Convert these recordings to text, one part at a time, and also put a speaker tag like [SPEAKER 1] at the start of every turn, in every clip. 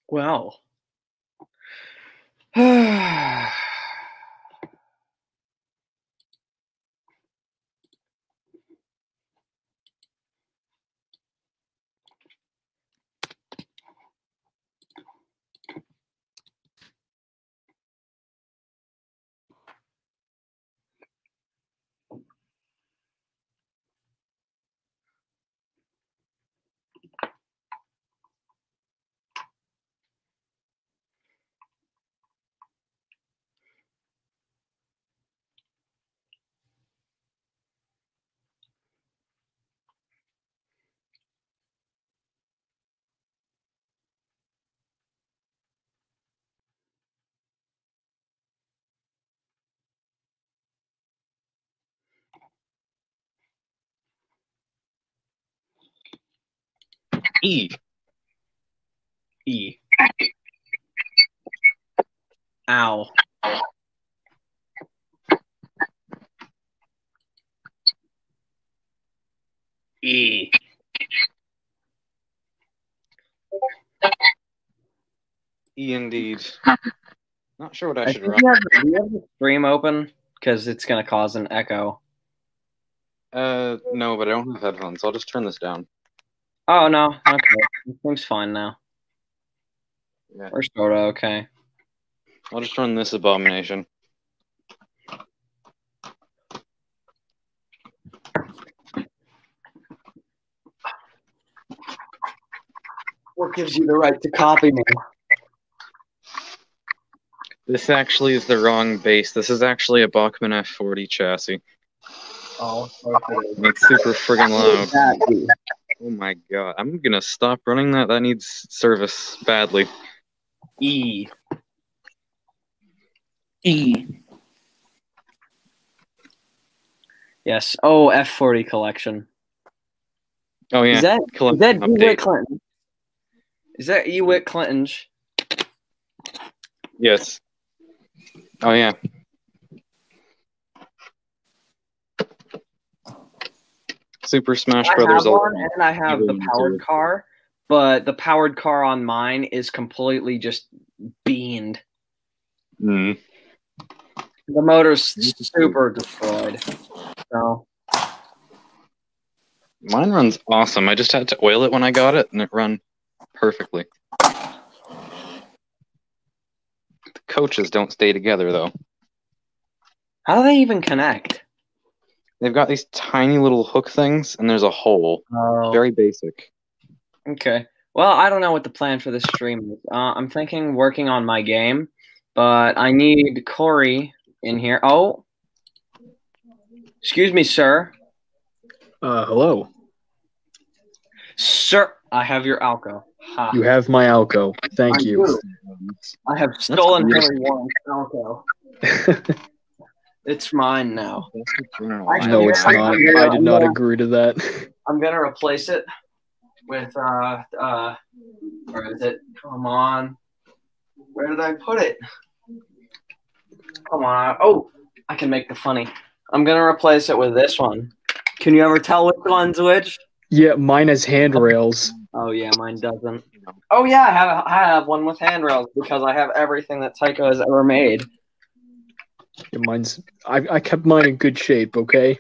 [SPEAKER 1] Well.
[SPEAKER 2] E.
[SPEAKER 1] E. Ow. E.
[SPEAKER 2] E indeed. Not sure what I should
[SPEAKER 1] think
[SPEAKER 2] run.
[SPEAKER 1] do you have the stream open? Because it's going to cause an echo.
[SPEAKER 2] No, but I don't have headphones, so I'll just turn this down.
[SPEAKER 1] Oh, no. Okay. It seems fine now.
[SPEAKER 2] Yeah.
[SPEAKER 1] We're sort of okay.
[SPEAKER 2] I'll just run this abomination.
[SPEAKER 1] What gives you the right to copy me?
[SPEAKER 2] This actually is the wrong base. This is actually a Bachmann F40 chassis.
[SPEAKER 1] Oh, okay.
[SPEAKER 2] It's super friggin' loud. Oh my god. I'm gonna stop running that. That needs service badly.
[SPEAKER 1] E.
[SPEAKER 3] E.
[SPEAKER 1] Yes. Oh, F40 collection.
[SPEAKER 2] Oh yeah.
[SPEAKER 1] Is that
[SPEAKER 2] Collection
[SPEAKER 1] Ewit
[SPEAKER 2] update.
[SPEAKER 1] Clinton? Is that Ewit Clinton's?
[SPEAKER 2] Yes. Oh yeah. Super Smash
[SPEAKER 1] I
[SPEAKER 2] Brothers.
[SPEAKER 1] have one, and I have the powered car, but the powered car on mine is completely just beaned.
[SPEAKER 2] Mm.
[SPEAKER 1] The motor's super destroyed. So
[SPEAKER 2] Mine runs awesome. I just had to oil it when I got it, and it ran perfectly. The coaches don't stay together, though.
[SPEAKER 1] how do they even connect?
[SPEAKER 2] They've got these tiny little hook things, and there's a hole.
[SPEAKER 1] Oh.
[SPEAKER 2] Very basic.
[SPEAKER 1] Okay. Well, I don't know what the plan for this stream is. I'm thinking working on my game, but I need Corey in here. Oh. Excuse me, sir.
[SPEAKER 4] Hello.
[SPEAKER 1] Sir, I have your Alco. Ha.
[SPEAKER 4] You have my Alco. Thank you.
[SPEAKER 1] do. I have stolen Harry Warren's Alco. It's mine now.
[SPEAKER 4] No, it's not. I did not agree to that.
[SPEAKER 1] I'm gonna replace it with where is it? Come on. Where did I put it? Come on. Oh, I can make the funny. I'm gonna replace it with this one. Can you ever tell which one's which?
[SPEAKER 4] Yeah, mine has handrails.
[SPEAKER 1] Oh yeah, mine doesn't. Oh yeah, I have one with handrails because I have everything that Tycho has ever made.
[SPEAKER 4] Yeah, I kept mine in good shape, okay?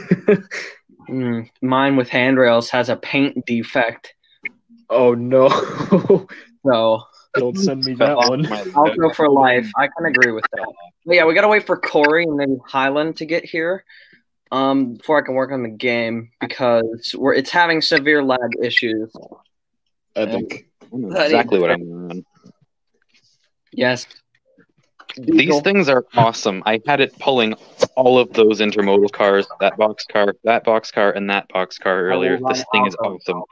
[SPEAKER 1] Mine with handrails has a paint defect.
[SPEAKER 4] Oh no.
[SPEAKER 1] So
[SPEAKER 4] don't send me that one.
[SPEAKER 1] I'll go for life. I can agree with that. But yeah, we gotta wait for Corey and then Highland to get here. Before I can work on the game because it's having severe lag issues.
[SPEAKER 2] I think exactly what I'm on.
[SPEAKER 1] Yes.
[SPEAKER 2] These things are awesome. I had it pulling all of those intermodal cars, that box car, and that box car earlier. This thing is awesome.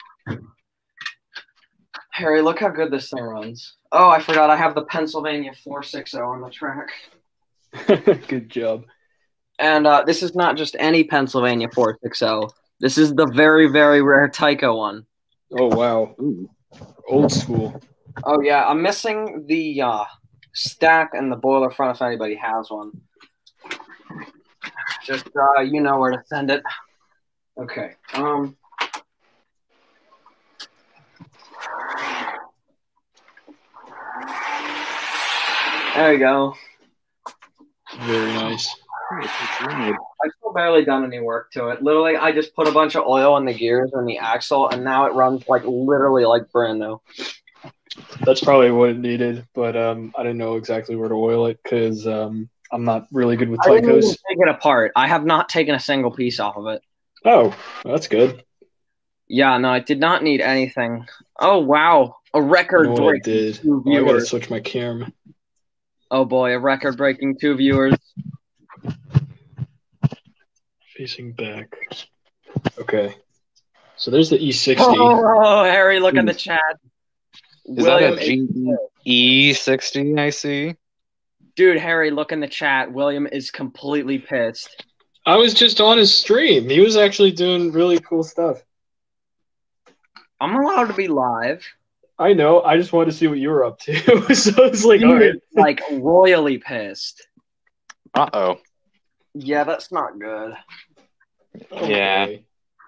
[SPEAKER 1] Harry, look how good this thing runs. Oh, I forgot I have the Pennsylvania 460 on the track.
[SPEAKER 4] Good job.
[SPEAKER 1] And this is not just any Pennsylvania 460. This is the very, very rare Tycho one.
[SPEAKER 4] Oh, wow. Ooh. Old school.
[SPEAKER 1] Oh, yeah. I'm missing the stack and the boiler front if anybody has one. Just, you know where to send it. Okay. There you go.
[SPEAKER 4] Very nice.
[SPEAKER 1] I've still barely done any work to it. Literally, I just put a bunch of oil on the gears and the axle, and now it runs like literally like brand new.
[SPEAKER 4] That's probably what it needed, but I didn't know exactly where to oil it because I'm not really good with
[SPEAKER 1] I didn't even
[SPEAKER 4] Tycos.
[SPEAKER 1] take it apart. I have not taken a single piece off of it.
[SPEAKER 4] Oh, that's good.
[SPEAKER 1] Yeah, no, I did not need anything. Oh wow, a
[SPEAKER 4] You know
[SPEAKER 1] record
[SPEAKER 4] what I
[SPEAKER 1] breaking
[SPEAKER 4] did?
[SPEAKER 1] 2
[SPEAKER 4] Oh, I gotta
[SPEAKER 1] viewers.
[SPEAKER 4] switch my cam.
[SPEAKER 1] Oh boy, a record breaking 2 viewers.
[SPEAKER 4] Facing back. Okay. So there's the E60.
[SPEAKER 1] Oh, Harry, look at the chat.
[SPEAKER 2] Is that a GE60 I see?
[SPEAKER 1] Dude, Harry, look in the chat. William is completely pissed.
[SPEAKER 4] I was just on his stream. He was actually doing really cool stuff.
[SPEAKER 1] I'm allowed to be live.
[SPEAKER 4] I know. I just wanted to see what you were up to. So it's like, all right.
[SPEAKER 1] Like royally pissed.
[SPEAKER 2] Uh-oh.
[SPEAKER 1] Yeah, that's not good.
[SPEAKER 2] Yeah.
[SPEAKER 4] Okay.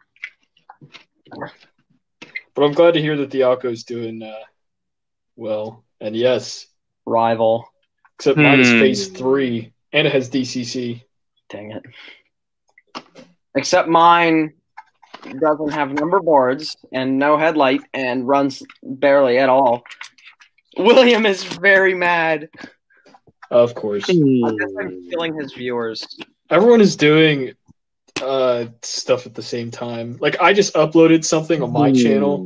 [SPEAKER 4] But I'm glad to hear that the Alco's doing well. And yes,
[SPEAKER 1] Rival.
[SPEAKER 4] except mine is phase 3, and it has DCC.
[SPEAKER 1] Dang it. Except mine doesn't have number boards and no headlight and runs barely at all. William is very mad.
[SPEAKER 4] Of course.
[SPEAKER 1] I guess I'm killing his viewers.
[SPEAKER 4] Everyone is doing stuff at the same time. Like, I just uploaded something on my channel.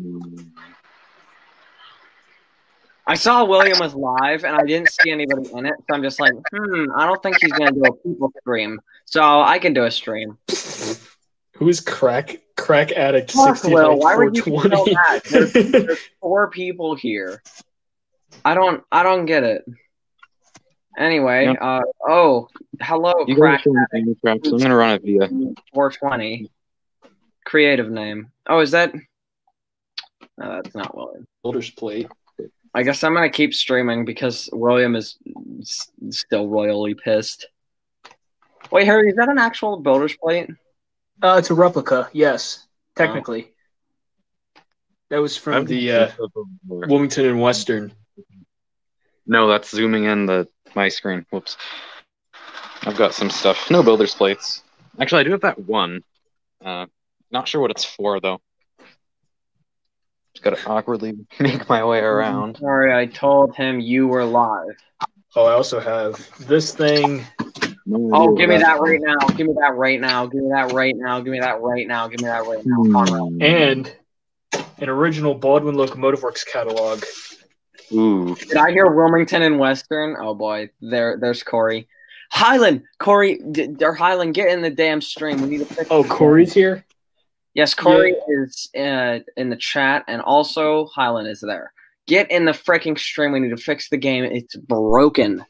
[SPEAKER 1] I saw William was live and I didn't see anybody in it, so I'm just like, I don't think he's gonna do a people stream. So I can do a stream.
[SPEAKER 4] Who is Crack Addict
[SPEAKER 1] Fuck,
[SPEAKER 4] 69
[SPEAKER 1] Will, why would you know
[SPEAKER 4] 420?
[SPEAKER 1] that? There's 4 people here. I don't get it. Anyway, hello,
[SPEAKER 2] You
[SPEAKER 1] Crack
[SPEAKER 2] guys are doing crap, so I'm gonna run it via
[SPEAKER 1] 420. Creative name. Oh, is that? No, that's not William.
[SPEAKER 4] Builder's plate.
[SPEAKER 1] I guess I'm gonna keep streaming because William is still royally pissed. Wait, Harry, is that an actual builder's plate?
[SPEAKER 3] It's a replica, yes. Technically.
[SPEAKER 4] That was from the Wilmington and Western.
[SPEAKER 2] No, that's zooming in my screen. Whoops. I've got some stuff. No builder's plates. Actually, I do have that one. Not sure what it's for, though. Just gotta awkwardly make my way around.
[SPEAKER 1] Sorry, I told him you were live.
[SPEAKER 4] Oh, I also have this thing.
[SPEAKER 1] Oh, give me that right now. Give me that right now. Give me that right now. Give me that right now. Give me that right now.
[SPEAKER 4] And an original Baldwin Locomotive Works catalog.
[SPEAKER 2] Ooh.
[SPEAKER 1] Did I hear Wilmington and Western? Oh boy, there's Corey. Highland, Corey, or Highland, get in the damn stream. We need to fix.
[SPEAKER 4] Oh, Corey's here?
[SPEAKER 1] Yes, Corey is in the chat, and also Highland is there. Get in the freaking stream. We need to fix the game. It's broken.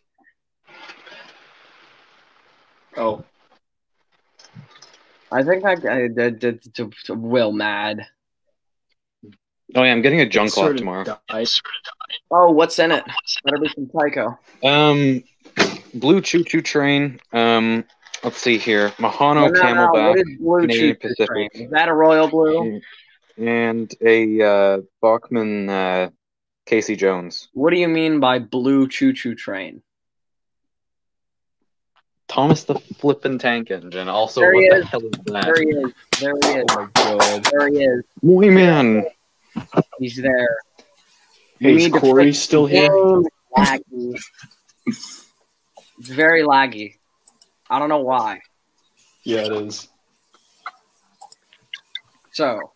[SPEAKER 4] Oh.
[SPEAKER 1] I think I did Will mad.
[SPEAKER 2] Oh yeah, I'm getting a junk lot tomorrow.
[SPEAKER 1] Oh, what's in it? Better be some Tyco.
[SPEAKER 2] Blue Choo Choo Train. Let's see here. Mahano Camelback.
[SPEAKER 1] What is Blue
[SPEAKER 2] Canadian
[SPEAKER 1] Choo
[SPEAKER 2] Pacific.
[SPEAKER 1] Train? Is that a Royal Blue?
[SPEAKER 2] And a Bachmann Casey Jones.
[SPEAKER 1] What do you mean by Blue Choo Choo Train?
[SPEAKER 2] Thomas the Flippin' Tank Engine. Also,
[SPEAKER 1] There he
[SPEAKER 2] what the
[SPEAKER 1] is.
[SPEAKER 2] hell is that?
[SPEAKER 1] There he is. There he is.
[SPEAKER 4] Oh my god.
[SPEAKER 1] There he is.
[SPEAKER 2] Muy man.
[SPEAKER 1] He's there.
[SPEAKER 4] Hey, is Corey still here?
[SPEAKER 1] Laggy. It's very laggy. I don't know why.
[SPEAKER 4] Yeah, it is.
[SPEAKER 1] So.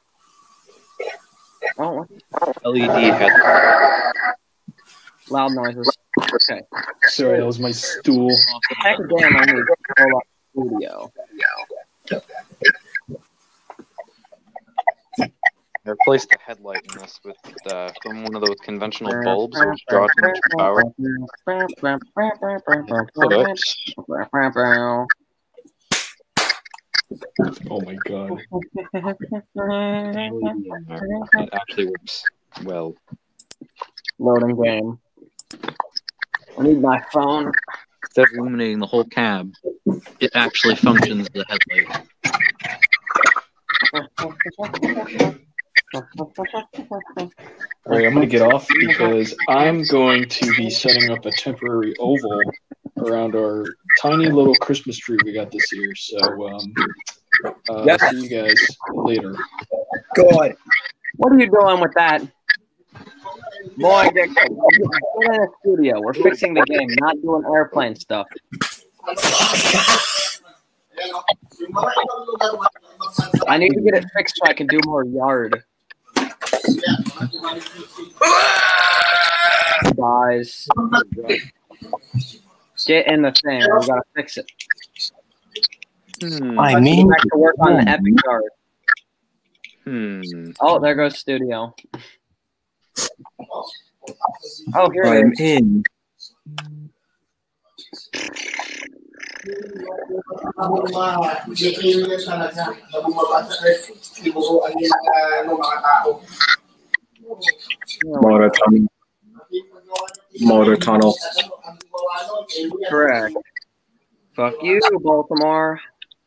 [SPEAKER 1] Oh,
[SPEAKER 2] LED headlight.
[SPEAKER 1] loud noises. Okay.
[SPEAKER 4] Sorry, that was my stool.
[SPEAKER 1] Heck damn, I need to pull up studio.
[SPEAKER 2] I replaced the headlight in this with from one of those conventional bulbs, which draw too much power.
[SPEAKER 4] Oh my god.
[SPEAKER 2] It actually works well.
[SPEAKER 1] Loading game. I need my phone.
[SPEAKER 5] Instead of illuminating the whole cab, it actually functions as a headlight.
[SPEAKER 4] All right, I'm going to get off because I'm going to be setting up a temporary oval around our tiny little Christmas tree we got this year. So, see you guys later.
[SPEAKER 6] God.
[SPEAKER 1] What are you doing with that? Boy, get in the studio. We're fixing the game, not doing airplane stuff. I need to get it fixed so I can do more yard. Guys, get in the thing. We gotta fix it.
[SPEAKER 6] I mean,
[SPEAKER 1] Back to work on the epic yard. Oh, there goes studio. Oh, here
[SPEAKER 6] I'm
[SPEAKER 1] it is.
[SPEAKER 6] in. Motor tunnel.
[SPEAKER 1] Correct. Fuck you, Baltimore.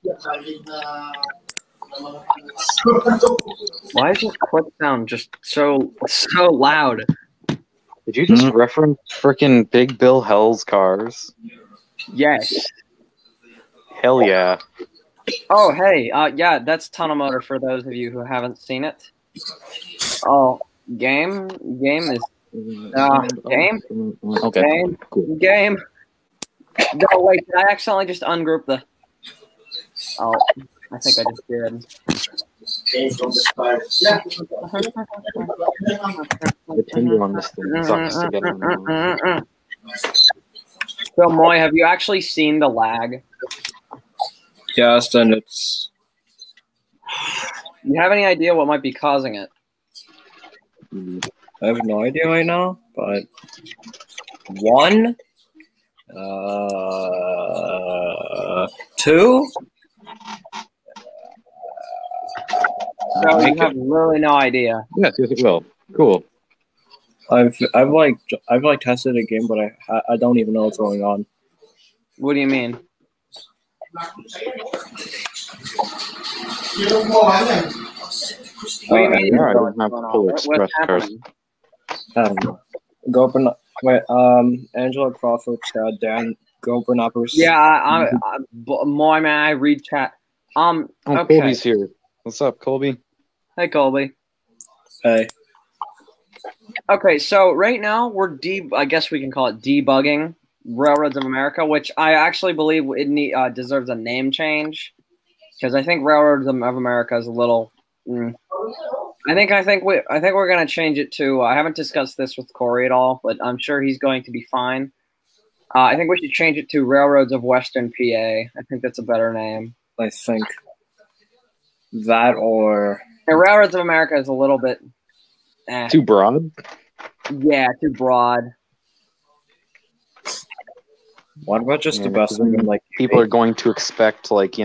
[SPEAKER 1] Why is this clip sound just so loud?
[SPEAKER 2] Did you just reference freaking Big Bill Hell's cars?
[SPEAKER 1] Yes.
[SPEAKER 2] Hell yeah.
[SPEAKER 1] Oh, hey. Yeah, that's Tunnel Motor for those of you who haven't seen it. Oh, game is game.
[SPEAKER 2] Okay.
[SPEAKER 1] Game.
[SPEAKER 2] Cool.
[SPEAKER 1] Game. No, wait. Did I accidentally just ungroup the? Oh, I think I just did.
[SPEAKER 2] The tinder on this thing sucks to get on.
[SPEAKER 1] So, Moy, have you actually seen the lag?
[SPEAKER 6] Yes, and it's.
[SPEAKER 1] You have any idea what might be causing it?
[SPEAKER 6] I have no idea right now, but one, 2.
[SPEAKER 1] So you have really no idea.
[SPEAKER 2] Yes, it will. Cool.
[SPEAKER 6] I've tested a game, but I don't even know what's going on.
[SPEAKER 1] What do you mean? What do you mean?
[SPEAKER 2] I don't have full express cars.
[SPEAKER 6] I don't know. Angela Crawford, Chad, Dan, Gobernappers.
[SPEAKER 1] Yeah, Moy, man, I read chat.
[SPEAKER 2] Oh,
[SPEAKER 1] Okay.
[SPEAKER 2] Colby's here. What's up, Colby?
[SPEAKER 1] Hey, Colby.
[SPEAKER 6] Hey.
[SPEAKER 1] Okay, so right now we're I guess we can call it debugging Railroads of America, which I actually believe it deserves a name change because I think Railroads of America is a little. I think we're gonna change it to. I haven't discussed this with Corey at all, but I'm sure he's going to be fine. I think we should change it to Railroads of Western PA. I think that's a better name.
[SPEAKER 6] I think that or
[SPEAKER 1] Railroads of America is a little bit
[SPEAKER 2] too broad.
[SPEAKER 1] Yeah, too broad.
[SPEAKER 6] What about just the best one? Like
[SPEAKER 2] people are going to expect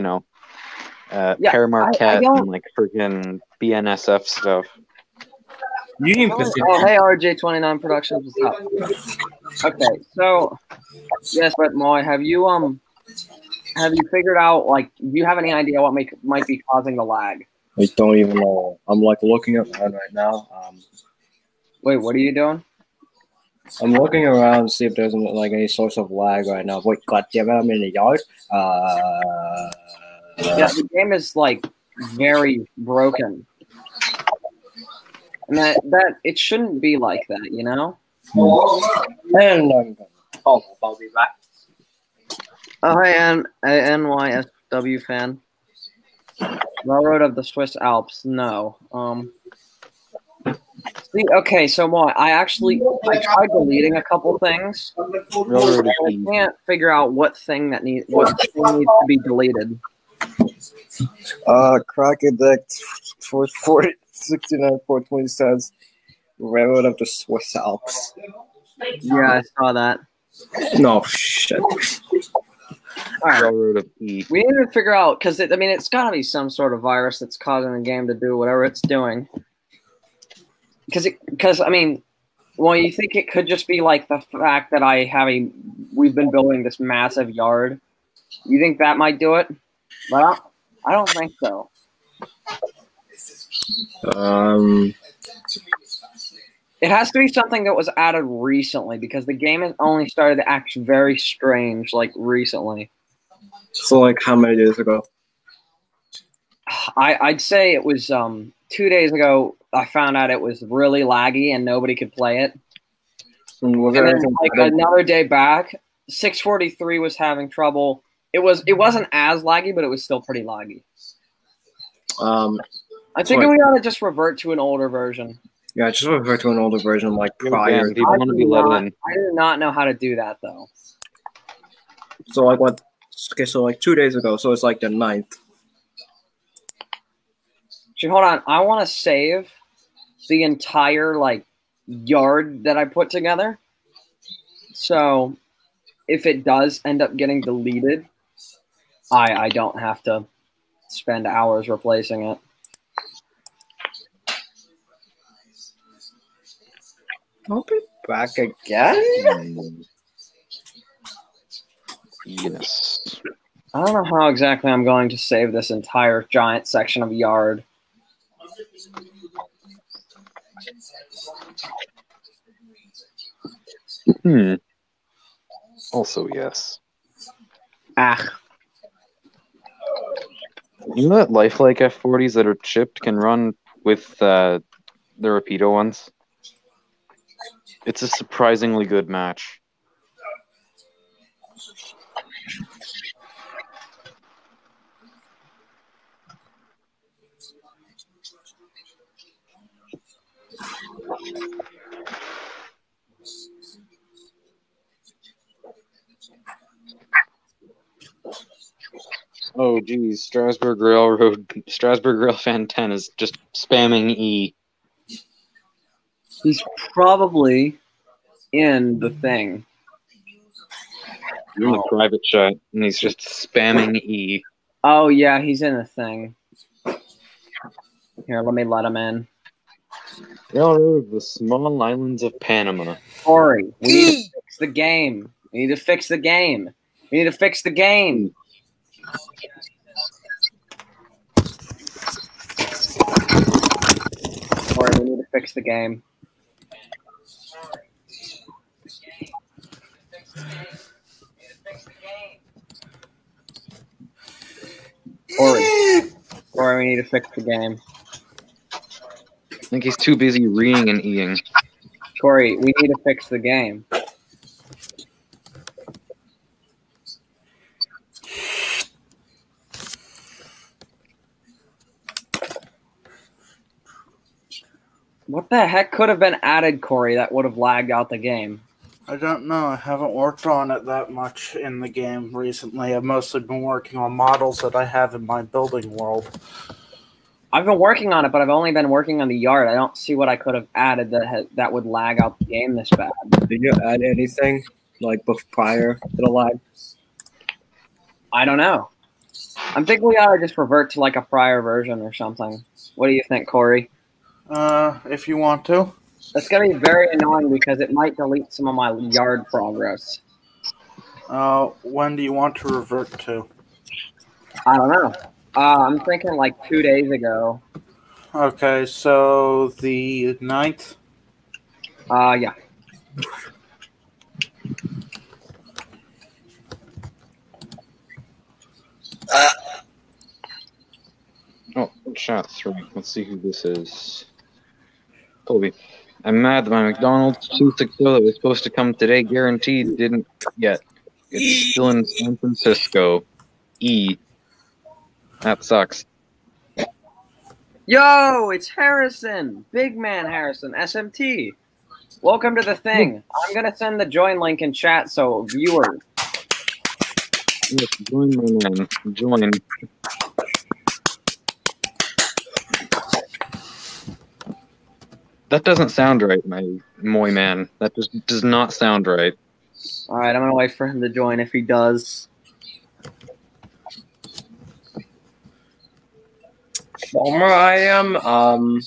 [SPEAKER 2] Père Marquette and like freaking BNSF stuff.
[SPEAKER 6] Union Pacific.
[SPEAKER 1] Oh, hey, RJ29 Productions, what's up? Okay, so yes, but Moy, have you figured out, like, do you have any idea what might be causing the lag?
[SPEAKER 6] I don't even know. I'm like looking around right now.
[SPEAKER 1] Wait, what are you doing?
[SPEAKER 6] I'm looking around to see if there's like any source of lag right now. Wait, God damn it, I'm in the yard.
[SPEAKER 1] Yeah, the game is like very broken. And that it shouldn't be like that, you know?
[SPEAKER 6] And I'll be back.
[SPEAKER 1] Oh, hey, NYSW fan. Railroad of the Swiss Alps. No. See, okay, so Moy, I tried deleting a couple things.
[SPEAKER 2] Railroad
[SPEAKER 1] I can't figure out what thing needs to be deleted.
[SPEAKER 6] Crocodile 469 says Railroad of the Swiss Alps.
[SPEAKER 1] Yeah, I saw that.
[SPEAKER 6] No shit.
[SPEAKER 1] All right.
[SPEAKER 2] Railroad of E.
[SPEAKER 1] We need to figure out because it's got to be some sort of virus that's causing the game to do whatever it's doing. Because well, you think it could just be like the fact that we've been building this massive yard. You think that might do it? But I don't think so. It has to be something that was added recently because the game has only started to act very strange, like, recently.
[SPEAKER 6] So, like, how many days ago?
[SPEAKER 1] I'd say it was 2 days ago. I found out it was really laggy and nobody could play it.
[SPEAKER 6] And was
[SPEAKER 1] And
[SPEAKER 6] there
[SPEAKER 1] then,
[SPEAKER 6] anything
[SPEAKER 1] like,
[SPEAKER 6] added?
[SPEAKER 1] another day back, 643 was having trouble. It wasn't as laggy, but it was still pretty laggy. I think
[SPEAKER 6] So,
[SPEAKER 1] we ought to just revert to an older version.
[SPEAKER 6] yeah, just refer to an older version, like
[SPEAKER 2] Yeah,
[SPEAKER 6] prior.
[SPEAKER 2] people want to be let in.
[SPEAKER 1] I do not know how to do that, though.
[SPEAKER 6] So, like, what? Okay, so, like, 2 days ago, so it's like the 9th.
[SPEAKER 1] Actually, hold on. I want to save the entire, like, yard that I put together. So if it does end up getting deleted, I don't have to spend hours replacing it.
[SPEAKER 6] I'll be back again.
[SPEAKER 2] Yes.
[SPEAKER 1] I don't know how exactly I'm going to save this entire giant section of yard.
[SPEAKER 2] Also, yes.
[SPEAKER 1] Ah.
[SPEAKER 2] You know that lifelike F40s that are chipped can run with the Rapido ones? It's a surprisingly good match. Oh, geez. Strasbourg Rail Fan 10 is just spamming E.
[SPEAKER 1] He's probably in the thing.
[SPEAKER 2] He's in the private chat, and he's just spamming E.
[SPEAKER 1] Oh, yeah, he's in the thing. Here, let me let him in.
[SPEAKER 2] Railroad of the Small Islands of Panama.
[SPEAKER 1] Corey, we need to fix the game. We need to fix the game. We need to fix the game. Corey, we need to fix the game. Corey, we need to fix the game.
[SPEAKER 2] I think he's too busy reading and eating.
[SPEAKER 1] Corey, we need to fix the game. What the heck could have been added, Corey, that would have lagged out the game?
[SPEAKER 7] I don't know. I haven't worked on it that much in the game recently. I've mostly been working on models that I have in my building world.
[SPEAKER 1] I've been working on it, but I've only been working on the yard. I don't see what I could have added that would lag out the game this bad.
[SPEAKER 6] Did you add anything, like, prior to the lag?
[SPEAKER 1] I don't know. I'm thinking we ought to just revert to, like, a prior version or something. What do you think, Corey?
[SPEAKER 7] If you want to.
[SPEAKER 1] That's going to be very annoying because it might delete some of my yard progress.
[SPEAKER 7] When do you want to revert to?
[SPEAKER 1] I don't know. I'm thinking like 2 days ago.
[SPEAKER 7] Okay, so the 9th?
[SPEAKER 1] Yeah.
[SPEAKER 2] Oh, chat 3. Let's see who this is. Colby. I'm mad that my McDonald's 260 that was supposed to come today guaranteed didn't yet. It's still in San Francisco. E. That sucks.
[SPEAKER 1] Yo, it's Harrison. Big man Harrison, SMT. Welcome to the thing. I'm going to send the join link in chat so viewers.
[SPEAKER 2] Yes, join my man. Join. That doesn't sound right, my moy man. That just does not sound right.
[SPEAKER 1] All right, I'm going to wait for him to join if he does.
[SPEAKER 6] Former I am,
[SPEAKER 2] I'm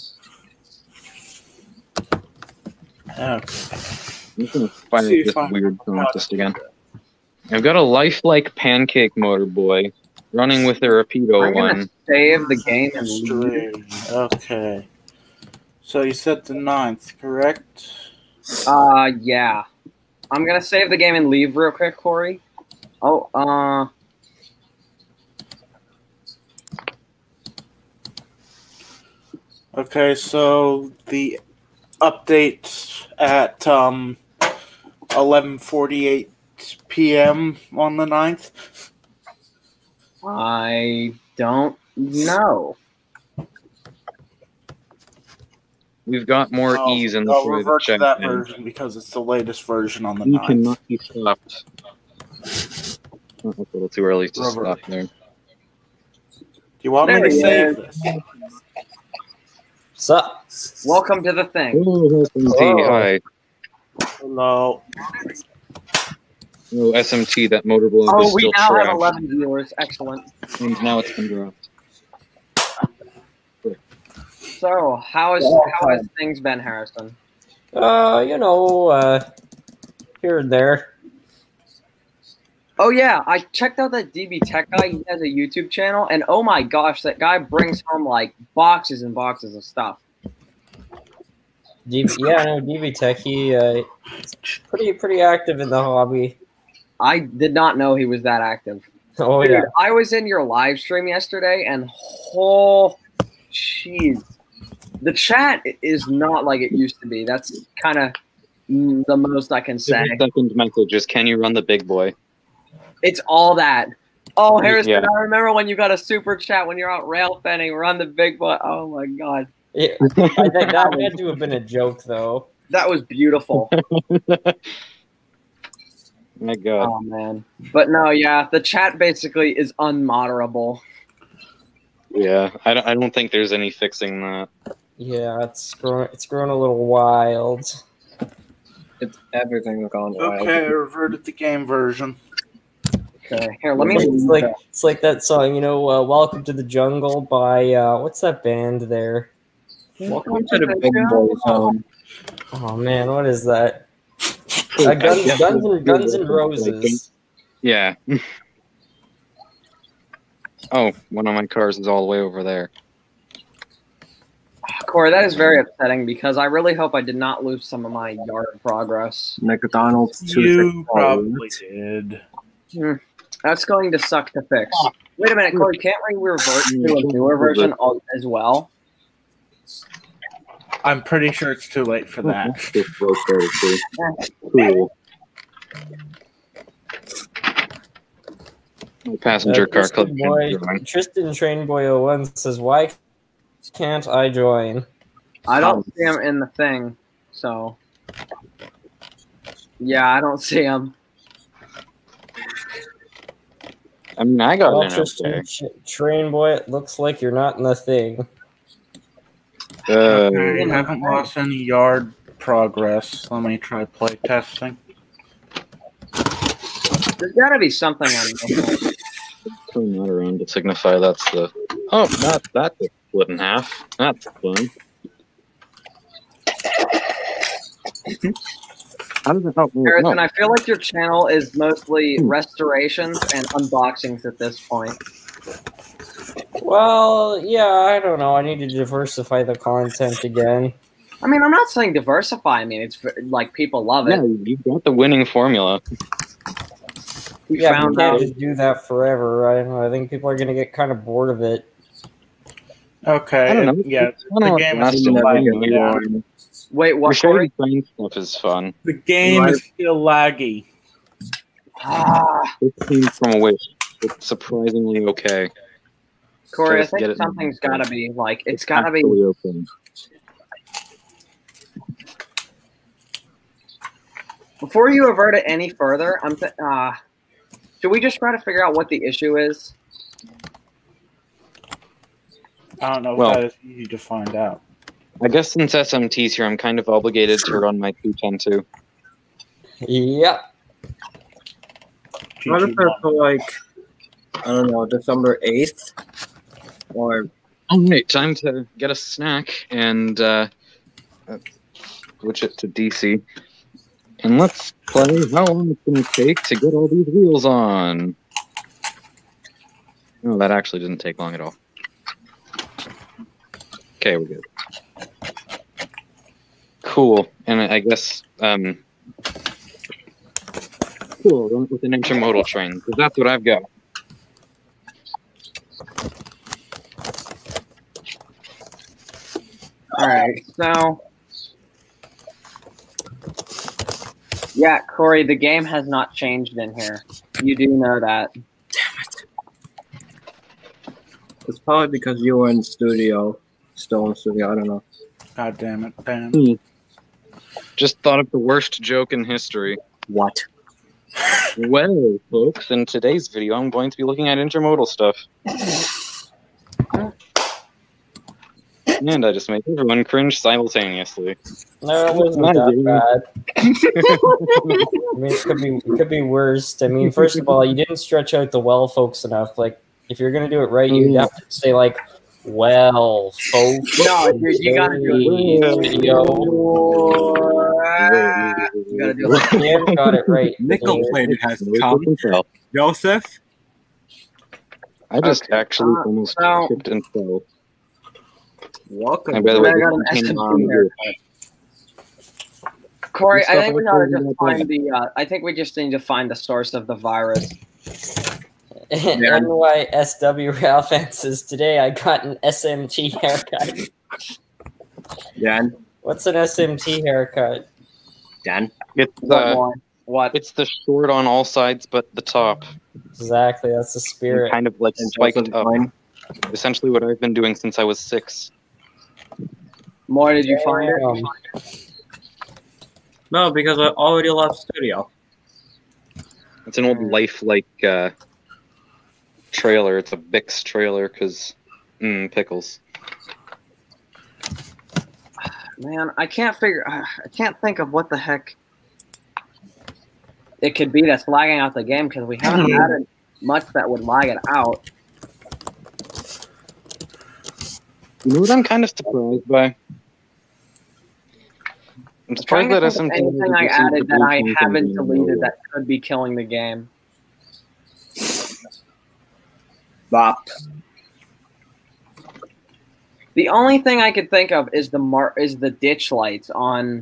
[SPEAKER 2] gonna fire
[SPEAKER 7] See if
[SPEAKER 2] this
[SPEAKER 7] I'm-
[SPEAKER 2] weird scientist again. I've got a lifelike pancake motor boy running with a Rapido
[SPEAKER 1] I'm going
[SPEAKER 2] one.
[SPEAKER 1] to save the game and leave.
[SPEAKER 7] Stream. Okay. So you said the 9th, correct?
[SPEAKER 1] Yeah. I'm gonna save the game and leave real quick, Corey. Oh,
[SPEAKER 7] Okay, so the update at 11:48 p.m. on the 9th.
[SPEAKER 1] I don't know.
[SPEAKER 2] We've got more E's in the
[SPEAKER 7] I'll
[SPEAKER 2] way
[SPEAKER 7] revert to
[SPEAKER 2] check
[SPEAKER 7] that
[SPEAKER 2] in.
[SPEAKER 7] version because it's the latest version on the
[SPEAKER 2] We
[SPEAKER 7] 9th.
[SPEAKER 2] cannot be stopped. Oh, it's a little too early to
[SPEAKER 7] Revert.
[SPEAKER 2] stop there.
[SPEAKER 7] Do you want me
[SPEAKER 1] There
[SPEAKER 7] to
[SPEAKER 1] he
[SPEAKER 7] save
[SPEAKER 1] is.
[SPEAKER 7] this?
[SPEAKER 3] Sup?
[SPEAKER 1] Welcome to the thing.
[SPEAKER 2] Oh, SMT,
[SPEAKER 3] Oh.
[SPEAKER 2] hi.
[SPEAKER 7] Hello.
[SPEAKER 2] Oh, SMT, that motor blog
[SPEAKER 1] Oh,
[SPEAKER 2] is
[SPEAKER 1] we
[SPEAKER 2] still
[SPEAKER 1] now have
[SPEAKER 2] trash.
[SPEAKER 1] 11 viewers. Excellent.
[SPEAKER 2] And now it's been dropped.
[SPEAKER 1] So, how has things been, Harrison?
[SPEAKER 3] Here and there.
[SPEAKER 1] Oh yeah, I checked out that DB Tech guy. He has a YouTube channel, and oh my gosh, that guy brings home like boxes and boxes of stuff.
[SPEAKER 3] DB Tech. He pretty active in the hobby.
[SPEAKER 1] I did not know he was that active.
[SPEAKER 3] Oh
[SPEAKER 1] Dude,
[SPEAKER 3] yeah.
[SPEAKER 1] I was in your live stream yesterday, and oh, jeez, the chat is not like it used to be. That's kind of the most I can say.
[SPEAKER 2] The second message is, can you run the big boy?
[SPEAKER 1] It's all that. Oh, Harrison,
[SPEAKER 2] Yeah.
[SPEAKER 1] I remember when you got a super chat when you're out rail fanning, run the big boy. Oh my god,
[SPEAKER 3] I think that had to have been a joke though.
[SPEAKER 1] that was beautiful.
[SPEAKER 2] My God.
[SPEAKER 1] Oh man, but no, yeah, the chat basically is unmoderable.
[SPEAKER 2] Yeah, I don't think there's any fixing that.
[SPEAKER 3] Yeah, it's grown a little wild.
[SPEAKER 6] It's everything gone wild.
[SPEAKER 7] Okay, I reverted the game version.
[SPEAKER 1] Okay, here, let me.
[SPEAKER 3] It's like that song, "Welcome to the Jungle" by what's that band there?
[SPEAKER 6] Welcome to the big boy zone.
[SPEAKER 3] Oh man, what is that? Guns and Roses.
[SPEAKER 2] Yeah. Oh, one of my cars is all the way over there.
[SPEAKER 1] Corey, that is very upsetting because I really hope I did not lose some of my yard progress.
[SPEAKER 6] McDonald's
[SPEAKER 7] You probably did.
[SPEAKER 1] That's going to suck to fix. Wait a minute, Corey, can't we revert to a newer version as well?
[SPEAKER 7] I'm pretty sure it's too late for that.
[SPEAKER 2] Cool. Passenger car club.
[SPEAKER 3] Tristan Trainboy01 says, "Why can't I join?"
[SPEAKER 1] I don't see him in the thing, so yeah, I don't see him.
[SPEAKER 2] I mean, I got it.
[SPEAKER 3] Tristan Trainboy, it looks like you're not in the thing.
[SPEAKER 7] I haven't lost any yard progress. Let me try play testing.
[SPEAKER 1] There's got to be something on this.
[SPEAKER 2] Turn that around to signify that's the. Oh, that's split in half. That's fun. How does it help me?
[SPEAKER 1] Harrison,
[SPEAKER 2] No.
[SPEAKER 1] I feel like your channel is mostly restorations and unboxings at this point.
[SPEAKER 3] Well, yeah, I don't know. I need to diversify the content again.
[SPEAKER 1] I mean, I'm not saying diversify. I mean, it's like people love it.
[SPEAKER 2] Yeah, you got the winning formula.
[SPEAKER 1] We
[SPEAKER 3] Yeah,
[SPEAKER 1] found
[SPEAKER 3] we can't
[SPEAKER 1] out.
[SPEAKER 3] just do that forever. I don't know. I think people are going to get kind of bored of it.
[SPEAKER 7] Okay,
[SPEAKER 2] I don't know.
[SPEAKER 7] yeah,
[SPEAKER 2] I don't know
[SPEAKER 7] the
[SPEAKER 2] what
[SPEAKER 7] game
[SPEAKER 2] last
[SPEAKER 7] is still
[SPEAKER 2] one
[SPEAKER 7] laggy.
[SPEAKER 2] was.
[SPEAKER 7] Yeah.
[SPEAKER 1] Wait, what, Corey?
[SPEAKER 2] Playing stuff is fun.
[SPEAKER 7] The game is still laggy.
[SPEAKER 1] Ah,
[SPEAKER 2] It seems from a wish. It's surprisingly okay.
[SPEAKER 1] Corey, I
[SPEAKER 2] Just get
[SPEAKER 1] think
[SPEAKER 2] it
[SPEAKER 1] something's
[SPEAKER 2] in.
[SPEAKER 1] got to be like it's got to be.
[SPEAKER 2] Actually okay.
[SPEAKER 1] Before you avert it any further, should we just try to figure out what the issue is?
[SPEAKER 7] I don't know.
[SPEAKER 2] Well-
[SPEAKER 7] That is easy to find out.
[SPEAKER 2] I guess since SMT's here, I'm kind of obligated to run my 210 too.
[SPEAKER 3] Yep.
[SPEAKER 6] What if it's like, I don't know, December 8th? Or
[SPEAKER 2] All right, time to get a snack and switch it to DC. And let's play how long it's going to take to get all these wheels on. No, that actually didn't take long at all. Okay, we're good. Cool. And I guess cool with an intermodal train, because that's what I've got.
[SPEAKER 1] All right, so yeah, Corey, the game has not changed in here. You do know that.
[SPEAKER 6] It's probably because you were in studio, still in studio. I don't know.
[SPEAKER 7] God damn it, Ben.
[SPEAKER 2] Just thought of the worst joke in history.
[SPEAKER 6] What?
[SPEAKER 2] Well, folks, in today's video, I'm going to be looking at intermodal stuff. And I just made everyone cringe simultaneously.
[SPEAKER 3] No, it wasn't that bad. I mean, it could be worse. I mean, first of all, you didn't stretch out the well, folks, enough. Like, if you're gonna do it right, you'd have to say like, "Well, folks."
[SPEAKER 1] No, dude, you gotta do it.
[SPEAKER 3] Video.
[SPEAKER 1] You gotta do it.
[SPEAKER 3] You haven't got it right.
[SPEAKER 6] Nickel plated has come. Joseph?
[SPEAKER 2] I just
[SPEAKER 1] Okay,
[SPEAKER 2] actually almost
[SPEAKER 1] so-
[SPEAKER 2] tripped and fell.
[SPEAKER 6] Welcome.
[SPEAKER 2] And by the way,
[SPEAKER 1] I got an
[SPEAKER 2] this came
[SPEAKER 1] SMT
[SPEAKER 2] on-
[SPEAKER 1] Corey, I
[SPEAKER 2] Stuff
[SPEAKER 1] think we
[SPEAKER 2] like
[SPEAKER 1] gotta
[SPEAKER 2] that.
[SPEAKER 1] just find the. I think we just need to find the source of the virus.
[SPEAKER 3] NYSW Ralph answers, today I got an SMT haircut.
[SPEAKER 6] Dan?
[SPEAKER 3] What's an SMT haircut?
[SPEAKER 6] Dan?
[SPEAKER 2] It's
[SPEAKER 1] What?
[SPEAKER 2] it's the short on all sides, but the top
[SPEAKER 3] Exactly, that's the spirit.
[SPEAKER 2] kind of like
[SPEAKER 6] And
[SPEAKER 2] spiked
[SPEAKER 6] Joseph
[SPEAKER 2] up.
[SPEAKER 6] Klein?
[SPEAKER 2] Essentially, what I've been doing since I was 6.
[SPEAKER 1] More? Did you find it?
[SPEAKER 3] Damn.
[SPEAKER 6] No, because I already left studio.
[SPEAKER 2] It's an old lifelike trailer. It's a Bix trailer because pickles.
[SPEAKER 1] Man, I can't think of what the heck it could be that's lagging out the game because we haven't added much that would lag it out.
[SPEAKER 2] You know what I'm kind of surprised by? I'm
[SPEAKER 1] Trying
[SPEAKER 2] surprised
[SPEAKER 1] to
[SPEAKER 2] that
[SPEAKER 1] think of
[SPEAKER 2] SMT
[SPEAKER 1] anything I added that I haven't deleted
[SPEAKER 2] that.
[SPEAKER 1] that could be killing the game.
[SPEAKER 6] Bop.
[SPEAKER 1] The only thing I could think of is the ditch lights on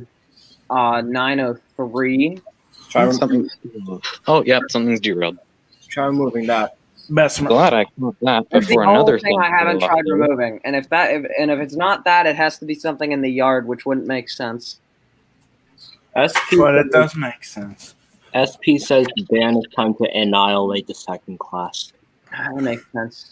[SPEAKER 1] 903.
[SPEAKER 6] Try,
[SPEAKER 2] Oh, yeah, something's derailed.
[SPEAKER 6] try removing that.
[SPEAKER 7] Best
[SPEAKER 2] I'm glad I caught that
[SPEAKER 1] That's the
[SPEAKER 2] before
[SPEAKER 1] only
[SPEAKER 2] another
[SPEAKER 1] thing I haven't tried removing, and if it's not that, it has to be something in the yard, which wouldn't make sense.
[SPEAKER 6] SP
[SPEAKER 7] But it does make sense.
[SPEAKER 6] SP says ban is time to annihilate the second class.
[SPEAKER 1] That makes sense.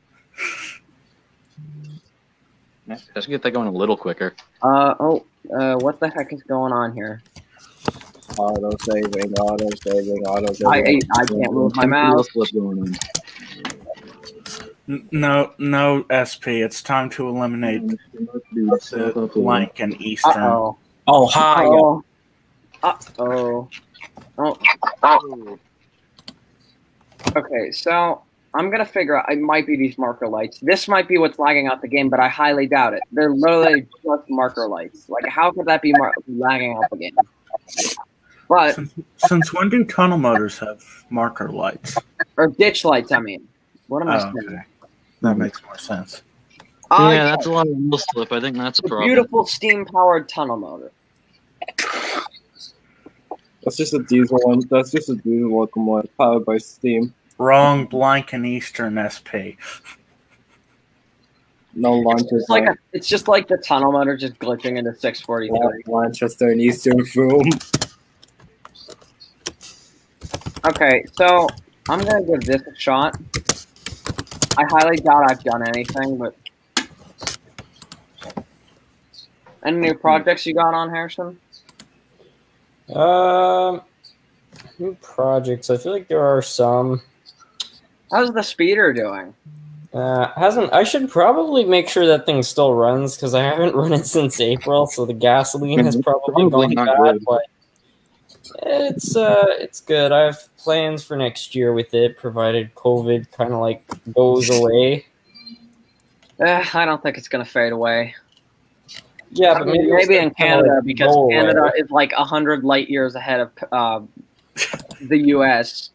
[SPEAKER 2] Let's get that going a little quicker.
[SPEAKER 1] What the heck is going on here?
[SPEAKER 6] Auto saving, auto saving, auto
[SPEAKER 1] I
[SPEAKER 6] saving.
[SPEAKER 1] can't move my mouse.
[SPEAKER 2] What's going on?
[SPEAKER 7] No, SP. It's time to eliminate the blank and Eastern.
[SPEAKER 1] Uh-oh.
[SPEAKER 6] Oh, hi.
[SPEAKER 1] Uh-oh. Uh-oh. Oh. Okay, so I'm going to figure out, it might be these marker lights. This might be what's lagging out the game, but I highly doubt it. They're literally just marker lights. Like, how could that be lagging out the game? But,
[SPEAKER 7] Since when do tunnel motors have marker lights?
[SPEAKER 1] or ditch lights, I mean. What am I
[SPEAKER 7] Oh,
[SPEAKER 1] saying?
[SPEAKER 7] okay. That makes more sense.
[SPEAKER 5] Yeah, that's a lot of wheel slip. I think that's a
[SPEAKER 1] the
[SPEAKER 5] problem.
[SPEAKER 1] beautiful steam-powered tunnel motor.
[SPEAKER 6] That's just a diesel one. That's just a diesel locomotive powered by steam.
[SPEAKER 7] Wrong, blank and Eastern SP.
[SPEAKER 6] No launches
[SPEAKER 1] It's just like the tunnel motor just glitching into 643.
[SPEAKER 6] Manchester and Eastern Boom.
[SPEAKER 1] Okay, so I'm gonna give this a shot. I highly doubt I've done anything, but any new projects you got on, Harrison?
[SPEAKER 3] New projects. I feel like there are some.
[SPEAKER 1] How's the speeder doing?
[SPEAKER 3] Hasn't. I should probably make sure that thing still runs because I haven't run it since April, so the gasoline has probably gone
[SPEAKER 2] not
[SPEAKER 3] bad.
[SPEAKER 2] good.
[SPEAKER 3] But it's good. I have plans for next year with it, provided COVID kind of like goes away.
[SPEAKER 1] I don't think it's gonna fade away.
[SPEAKER 3] Yeah,
[SPEAKER 1] I
[SPEAKER 3] but
[SPEAKER 1] mean,
[SPEAKER 3] maybe
[SPEAKER 1] maybe in Canada because
[SPEAKER 3] go away.
[SPEAKER 1] Canada is like 100 light years ahead of the U.S.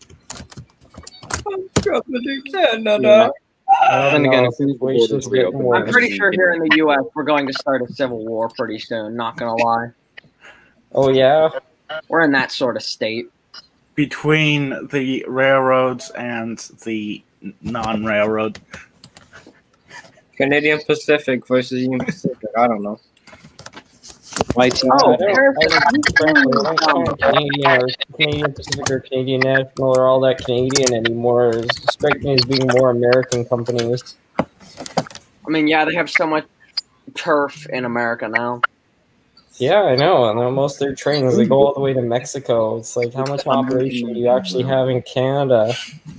[SPEAKER 3] Yeah.
[SPEAKER 2] Then again,
[SPEAKER 3] the situation's getting
[SPEAKER 2] reopen.
[SPEAKER 3] worse.
[SPEAKER 1] I'm pretty sure here in the U.S. we're going to start a civil war pretty soon. Not gonna lie.
[SPEAKER 3] Oh yeah.
[SPEAKER 1] We're in that sort of state.
[SPEAKER 7] Between the railroads and the non-railroad.
[SPEAKER 6] Canadian Pacific versus Union Pacific. I don't know.
[SPEAKER 1] Oh,
[SPEAKER 3] Canadian or Canadian Pacific or Canadian National or all that Canadian anymore. It strikes me as being more American companies.
[SPEAKER 1] I mean, yeah, they have so much turf in America now.
[SPEAKER 3] Yeah, I know. And most of their trains, they go all the way to Mexico. It's like, how much operation do you actually have in Canada?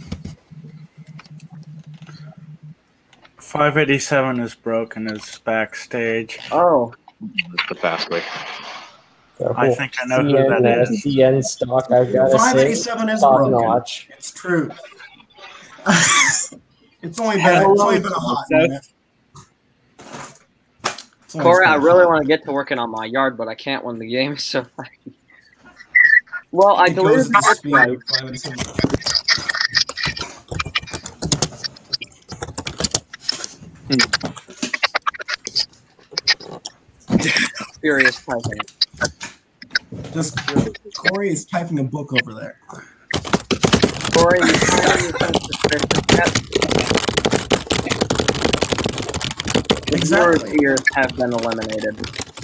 [SPEAKER 7] 587 is broken. It's backstage.
[SPEAKER 1] Oh.
[SPEAKER 2] That's the fast way.
[SPEAKER 7] I think I know who that is.
[SPEAKER 3] CN stock, I've got to say,
[SPEAKER 8] 587 is
[SPEAKER 3] top
[SPEAKER 8] broken.
[SPEAKER 3] notch.
[SPEAKER 8] It's true. It's only been a hot minute.
[SPEAKER 1] Corey, I really want to get to working on my yard, but I can't when the game is so late. Well, I deleted the Furious typing.
[SPEAKER 8] Just Corey is typing a book over there.
[SPEAKER 1] Corey, you find
[SPEAKER 8] Exactly.
[SPEAKER 1] Your ears have been eliminated.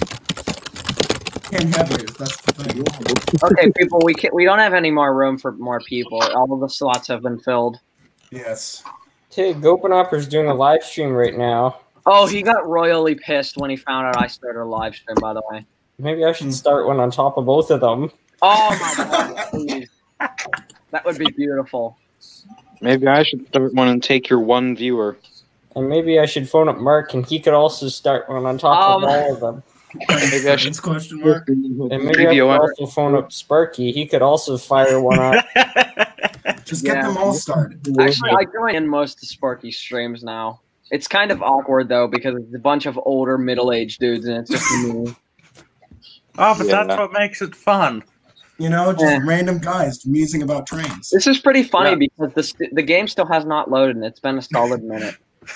[SPEAKER 8] Can't have ears. That's the thing.
[SPEAKER 1] Okay, people, we don't have any more room for more people. All of the slots have been filled.
[SPEAKER 8] Yes.
[SPEAKER 3] Okay, Gopenopper's doing a live stream right now.
[SPEAKER 1] Oh, he got royally pissed when he found out I started a live stream, by the way.
[SPEAKER 3] Maybe I should start one on top of both of them.
[SPEAKER 1] Oh my god, please. That would be beautiful.
[SPEAKER 2] Maybe I should start one and take your one viewer.
[SPEAKER 3] And maybe I should phone up Mark and he could also start one on top of all of them.
[SPEAKER 2] Maybe I should
[SPEAKER 8] question mark.
[SPEAKER 3] And maybe I could also phone up Sparky. He could also fire one up.
[SPEAKER 8] Just get them all started.
[SPEAKER 1] Actually, I join in most of Sparky's streams now. It's kind of awkward, though, because it's a bunch of older, middle-aged dudes, and it's just me.
[SPEAKER 7] Oh, but that's what makes it fun.
[SPEAKER 8] You know, just random guys musing about trains.
[SPEAKER 1] This is pretty funny because the game still has not loaded, and it's been a solid minute.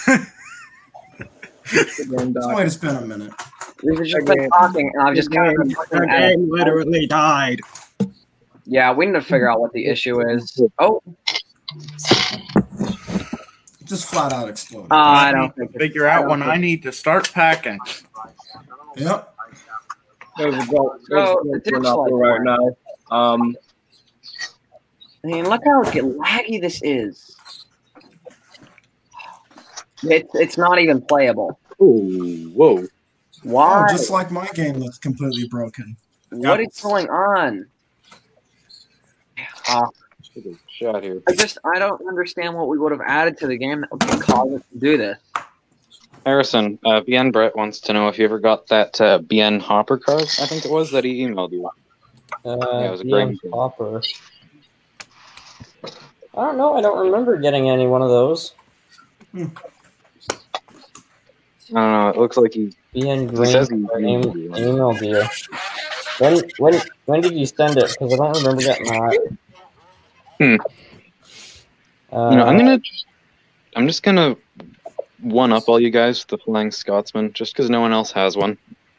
[SPEAKER 8] It's a way to spend a minute.
[SPEAKER 1] We've just been talking, and I've just kind of
[SPEAKER 6] The game literally died.
[SPEAKER 1] Yeah, we need to figure out what the issue is. Oh.
[SPEAKER 8] Just flat out exploded.
[SPEAKER 7] I don't think figure out when I need to start packing.
[SPEAKER 8] Yep.
[SPEAKER 6] There's a goal right now.
[SPEAKER 1] I mean, look how laggy this is. It's not even playable.
[SPEAKER 2] Ooh, whoa.
[SPEAKER 1] Why?
[SPEAKER 8] Oh, just like my game that's completely broken.
[SPEAKER 1] What is going on?
[SPEAKER 2] Shot here.
[SPEAKER 1] I don't understand what we would have added to the game that would cause us to do this.
[SPEAKER 2] Harrison, BN Brett wants to know if you ever got that BN Hopper card, I think it was, that he emailed you. Yeah, it was a great
[SPEAKER 3] Hopper. I don't know. I don't remember getting any one of those.
[SPEAKER 2] I don't know. It looks like he says he
[SPEAKER 3] emailed you. When did you send it? Because I don't remember getting that.
[SPEAKER 2] I'm just gonna one up all you guys with the Flying Scotsman, just because no one else has one.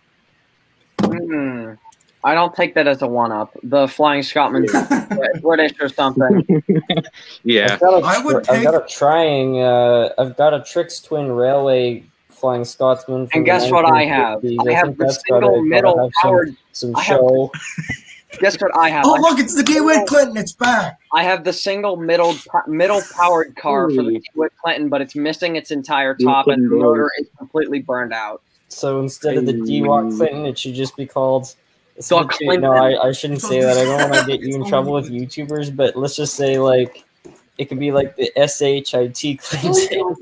[SPEAKER 1] I don't take that as a one up. The Flying Scotsman, British or something.
[SPEAKER 2] Yeah,
[SPEAKER 3] I've got a Trix Twin Railway Flying Scotsman.
[SPEAKER 1] And guess what I have? I have the single middle powered.
[SPEAKER 3] Some show.
[SPEAKER 1] Guess what I have?
[SPEAKER 8] Oh, look, it's the DeWitt Clinton. It's back.
[SPEAKER 1] I have the single middle powered car for the DeWitt Clinton, but it's missing its entire top and the motor is completely burned out.
[SPEAKER 3] So instead of the DeWitt Clinton, it should just be called...
[SPEAKER 1] The Clinton.
[SPEAKER 3] No, I shouldn't say that. I don't want to get you in trouble with YouTubers, but let's just say, like, it could be like the SHIT Clinton.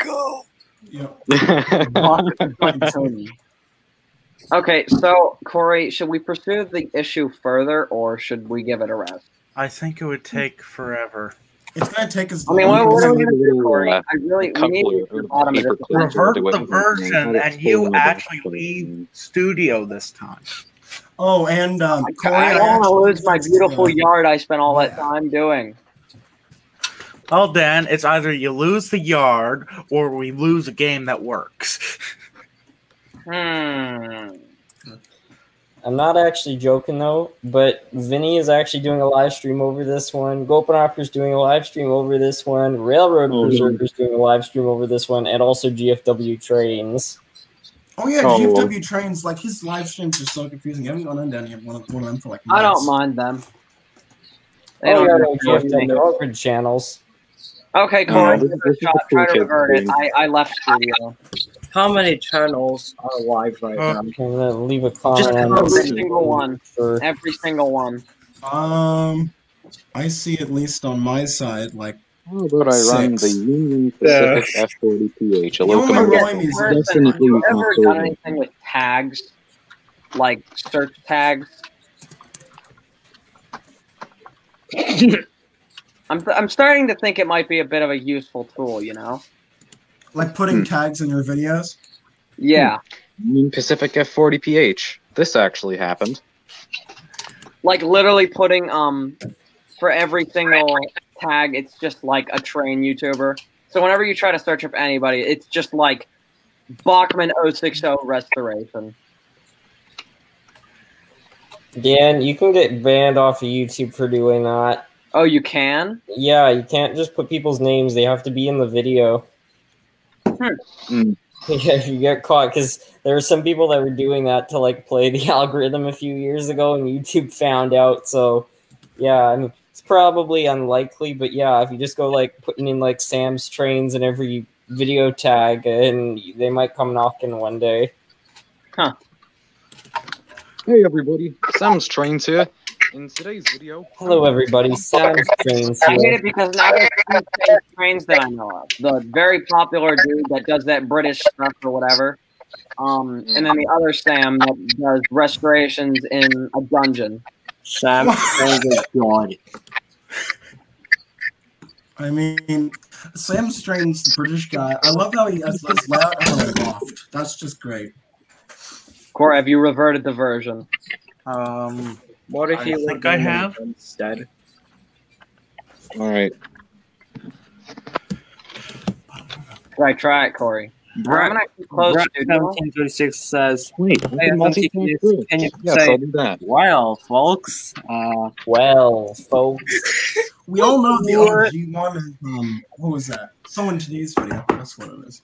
[SPEAKER 1] Okay, so Corey, should we pursue the issue further, or should we give it a rest?
[SPEAKER 7] I think it would take forever.
[SPEAKER 8] It's gonna take us.
[SPEAKER 1] I mean, what are we gonna do, Corey? We need to the bottom of this.
[SPEAKER 7] Revert the version, and you actually leave studio this time.
[SPEAKER 8] Oh, and Corey,
[SPEAKER 1] I don't want to lose my beautiful yard I spent all that time doing.
[SPEAKER 7] Well, Dan, it's either you lose the yard or we lose a game that works.
[SPEAKER 3] I'm not actually joking though, but Vinny is actually doing a live stream over this one. Gopinakar's doing a live stream over this one. Railroad Preserver's doing a live stream over this one, and also GFW Trains.
[SPEAKER 8] Oh yeah, GFW Trains, like his live streams are so confusing. I haven't gone on down here one of them for like months.
[SPEAKER 1] I don't mind them. They
[SPEAKER 3] Oh
[SPEAKER 1] don't
[SPEAKER 3] yeah, GFW, they're all good channels.
[SPEAKER 1] Okay, Corey, try to revert it. I left studio.
[SPEAKER 6] How many channels are live right now?
[SPEAKER 3] I'm gonna leave a comment.
[SPEAKER 1] Just
[SPEAKER 3] on
[SPEAKER 1] every single one.
[SPEAKER 3] for-
[SPEAKER 1] Every single one.
[SPEAKER 8] I see at least on my side, like,
[SPEAKER 2] How about I run the Union Pacific F40PH? A
[SPEAKER 8] The only
[SPEAKER 2] locomotive.
[SPEAKER 8] rhyme is-
[SPEAKER 1] Person, have you ever done anything with tags? Like search tags? I'm starting to think it might be a bit of a useful tool, you know?
[SPEAKER 8] like putting tags in your videos.
[SPEAKER 1] Yeah.
[SPEAKER 2] Union Pacific F40PH. This actually happened.
[SPEAKER 1] Like literally putting for every single tag, it's just like a train YouTuber. So whenever you try to search up anybody, it's just like Bachman 060 restoration.
[SPEAKER 3] Dan, you can get banned off of YouTube for doing that.
[SPEAKER 1] Oh, you can?
[SPEAKER 3] Yeah, you can't just put people's names. They have to be in the video. Yeah, you get caught because there were some people that were doing that to like play the algorithm a few years ago, and YouTube found out. So, yeah, I mean, it's probably unlikely, but yeah, if you just go like putting in like Sam's Trains in every video tag, and they might come knocking one day.
[SPEAKER 1] Huh.
[SPEAKER 2] Hey everybody, Sam's Trains here. In today's video...
[SPEAKER 3] Hello everybody, Sam's Trains
[SPEAKER 1] I hate
[SPEAKER 3] here.
[SPEAKER 1] it because now there's two trains that I know of. The very popular dude that does that British stuff or whatever. And then the other Sam that does restorations in a dungeon.
[SPEAKER 6] Sam, oh my god.
[SPEAKER 8] I mean, Sam Strain's the British guy. I love how he has this loud and a loft. That's just great.
[SPEAKER 1] Corey, have you reverted the version?
[SPEAKER 6] What if
[SPEAKER 7] I
[SPEAKER 6] you
[SPEAKER 7] think I have.
[SPEAKER 6] instead?
[SPEAKER 2] Alright.
[SPEAKER 1] Should I try it, Corey?
[SPEAKER 6] Brett,
[SPEAKER 1] I'm gonna keep close,
[SPEAKER 6] Brett
[SPEAKER 1] dude.
[SPEAKER 6] 1736 says,
[SPEAKER 2] Wait,
[SPEAKER 6] hey, FMTQ, can you
[SPEAKER 2] yes,
[SPEAKER 6] say,
[SPEAKER 2] I'll do that.
[SPEAKER 6] well, folks,
[SPEAKER 3] Well, folks.
[SPEAKER 8] We all know the OG one is, what was that? Someone today's video. That's what it is.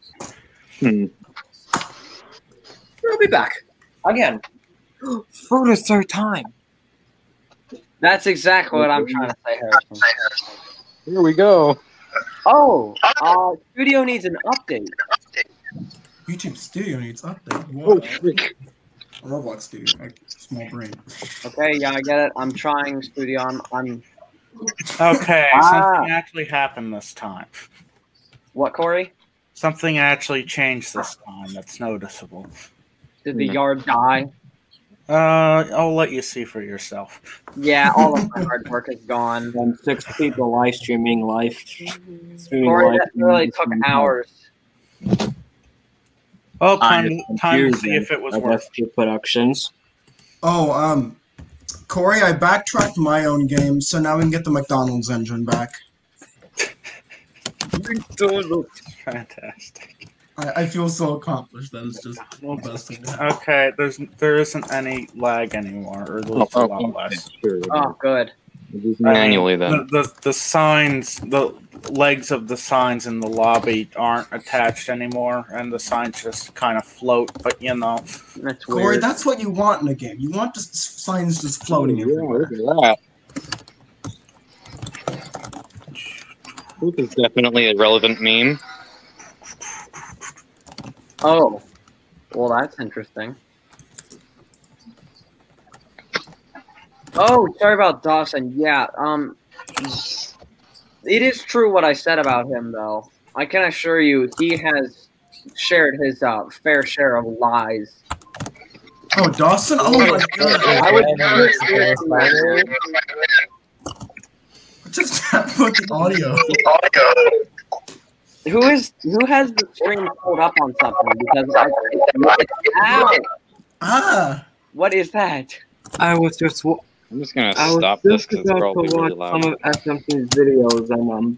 [SPEAKER 6] we'll be back. Again. For the third time.
[SPEAKER 1] That's exactly what I'm trying to say, Harrison.
[SPEAKER 2] Here we go.
[SPEAKER 1] Oh, Studio needs an update.
[SPEAKER 8] YouTube Studio needs update.
[SPEAKER 2] Oh,
[SPEAKER 8] What?
[SPEAKER 2] shit.
[SPEAKER 8] Roblox Studio, like small brain.
[SPEAKER 1] Okay, yeah, I get it. I'm trying Studio. I'm
[SPEAKER 7] Okay,
[SPEAKER 1] Ah.
[SPEAKER 7] something actually happened this time.
[SPEAKER 1] what, Corey?
[SPEAKER 7] Something actually changed this time that's noticeable.
[SPEAKER 1] Did the yard die?
[SPEAKER 7] I'll let you see for yourself.
[SPEAKER 1] Yeah, all of my hard work is gone.
[SPEAKER 6] And 6 people live streaming live.
[SPEAKER 1] Corey, that really took hours.
[SPEAKER 7] Well, time to see if it was worth it.
[SPEAKER 6] FP Productions.
[SPEAKER 8] Oh, Corey, I backtracked my own game, so now we can get the McDonald's engine back.
[SPEAKER 7] Fantastic.
[SPEAKER 8] I feel so accomplished. That is just the best thing to happen.
[SPEAKER 7] Okay, there isn't any lag anymore, or at least a lot less.
[SPEAKER 2] Sure.
[SPEAKER 1] Oh, good.
[SPEAKER 2] Manually then.
[SPEAKER 7] The signs, the legs of the signs in the lobby aren't attached anymore, and the signs just kind of float. But you know,
[SPEAKER 1] That's
[SPEAKER 8] Corey,
[SPEAKER 1] weird.
[SPEAKER 8] that's what you want in a game. You want just signs just floating
[SPEAKER 2] Yeah,
[SPEAKER 8] everywhere.
[SPEAKER 2] look at that. This is definitely a relevant meme.
[SPEAKER 1] Oh, well, that's interesting. Oh, sorry about Dawson. Yeah, it is true what I said about him, though. I can assure you, he has shared his fair share of lies.
[SPEAKER 8] Oh, Dawson? Oh my god.
[SPEAKER 1] I would never say that.
[SPEAKER 8] Just put the audio.
[SPEAKER 1] Who has the stream pulled up on something? Because ow!
[SPEAKER 8] Ah!
[SPEAKER 1] What is that?
[SPEAKER 6] I was just
[SPEAKER 2] I'm just gonna stop this because it's probably really loud.
[SPEAKER 6] some of SMT's videos and